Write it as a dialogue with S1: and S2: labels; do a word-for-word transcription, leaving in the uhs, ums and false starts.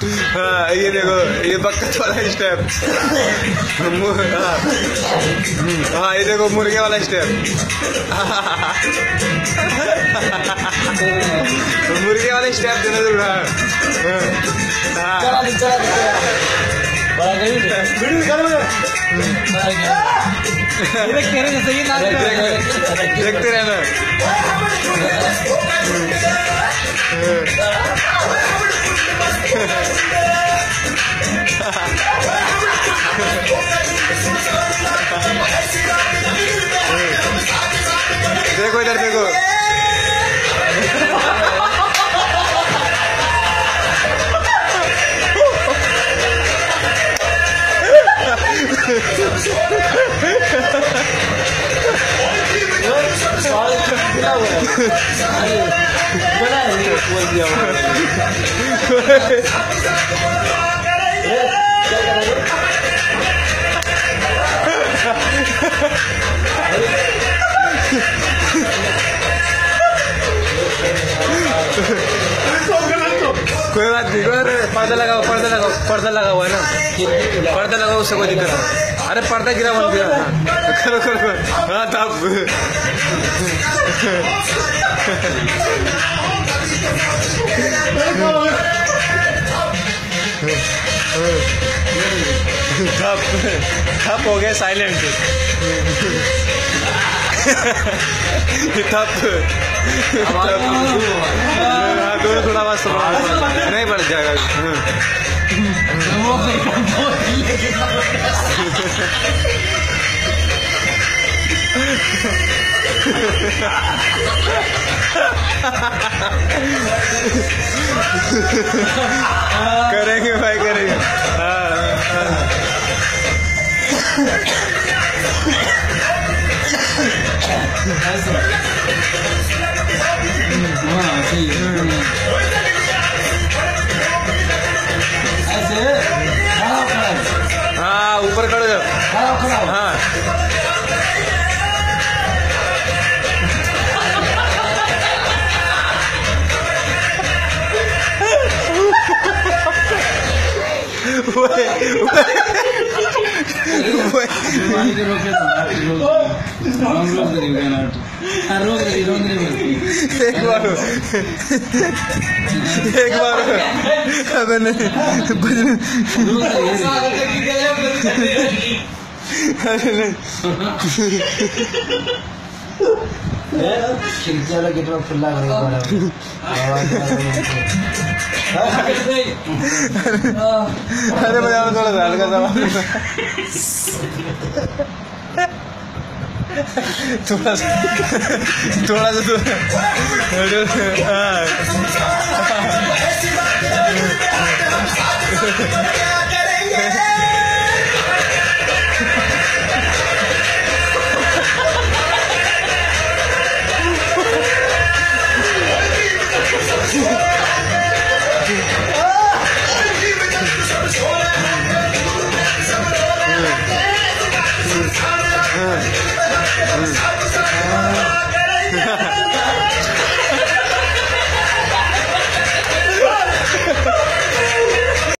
S1: हाँ ये देखो ये बक्कत वाला स्टेप। हाँ हाँ ये देखो मुर्गे वाला स्टेप। मुर्गे वाला स्टेप देना जरूर। हाँ देखते रहना। देखो इधर देखो। कोई बात नहीं, पर्दा लगाओ पर्दा लगाओ पर्दा लगा हुआ है ना, पर्दा लगाओ उससे कोई दिक्कत नहीं। अरे पर्दा गिरा बन गया। करो करो करो। हाँ तब ठप हो गया साइलेंट। ठप दोनों थोड़ा आवाज नहीं बढ़ जाएगा। करेंगे भाई करेंगे। हाँ हाँ ऊपर खड़े जाओ। हाँ एक बार एक बार अबे नहीं अरे नहीं खिड़की वाला गेट में खुला करो। अरे मैं थोड़ा सा हल्का सा थोड़ा सा थोड़ा सा हाँ